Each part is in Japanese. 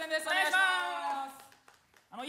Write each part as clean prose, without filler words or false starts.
戦です。 お願いします。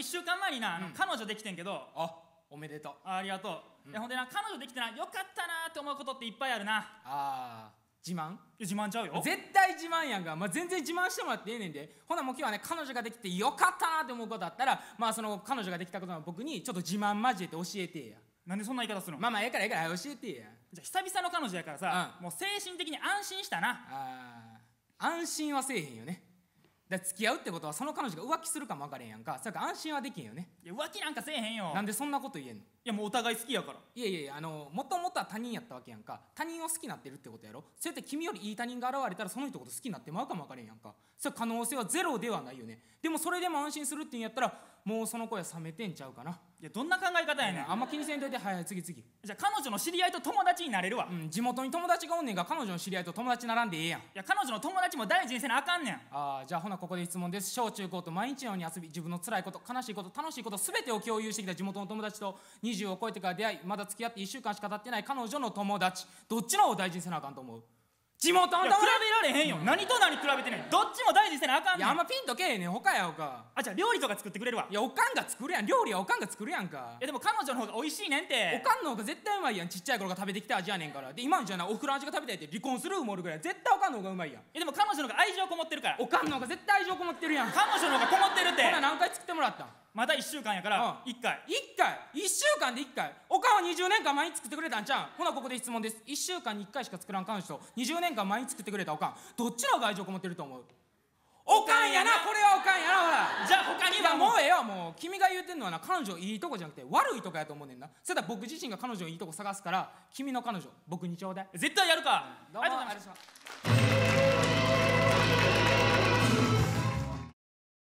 1週間前にな、彼女できてんけど。 あ、おめでとう。 ありがとう。ほんでな、彼女できてな、よかったなって思うことっていっぱいあるな。 自慢？ 自慢ちゃうよ。 絶対自慢やんか。全然自慢してもらってええねんで。ほなもう今日はね、彼女ができてよかったなって思うことあったら、その彼女ができたことの僕にちょっと自慢交えて教えてや。 なんでそんな言い方するの？ ええから教えてや。 じゃあ久々の彼女やからさ、もう精神的に安心したな。 安心はせえへんよね。だから付き合うってことはその彼女が浮気するかも分かれんやんか。それから安心はできんよね。 いや、浮気なんかせえへんよ。 なんでそんなこと言えんの？ いや、もうお互い好きやから。 いやもともとは他人やったわけやんか。他人を好きになってるってことやろ。そうやって君よりいい他人が現れたらその人のこと好きになってまうかも分かれんやんか。それ可能性はゼロではないよね。でもそれでも安心するって言うんやったらもうその子は冷めてんちゃうかな。 いや、どんな考え方やねん。 あんま気にせんといて。はい、次。じゃあ彼女の知り合いと友達になれるわ。 地元に友達がおんねんが彼女の知り合いと友達並んでええやん。 いや、彼女の友達も大事にせなあかんねん。 じゃあほなここで質問です。小中高と毎日のように遊び、自分の辛いこと悲しいこと楽しいこと全てを共有してきた地元の友達と20を超えてから出会い、まだ付き合って1週間しか経ってない彼女の友達、どっちの方を大事にせなあかんと思う？地元の友達。 比べられへんよ。何と何比べてねん。どっちも大事にせなあかんねん。 いや、あんまピンとけえへんねん。他やおか。 じゃあ料理とか作ってくれるわ。 いや、おかんが作るやん。料理はおかんが作るやんか。 いや、でも彼女の方が美味しいねんて。 おかんの方が絶対うまいやん。ちっちゃい頃から食べてきた味やねんから。で今のじゃな、おふくろの味が食べたいって離婚するもおるぐらい絶対おかんの方がうまいやん。 でも彼女の方が愛情こもってるから。 おかんの方が絶対愛情こもってるやん。 彼女の方がこもってるって。 ほな何回作ってもらったん？ まだ1週間やから1回。 1週間で1回。おかんは20年間毎日作ってくれたんちゃうん？ほなここで質問です。1週間に1回しか作らん彼女と20年間毎日作ってくれたおかん、どっちの方が愛情こもってると思う？おかんやな。これはおかんやな。ほら、 じゃあ他にはもうええわ。もう君が言うてんのはな、彼女いいとこじゃなくて悪いとこやと思うねんな。それだ僕自身が彼女のいいとこ探すから、君の彼女僕にちょうだい。 絶対やるか。 どうもありがとうございました。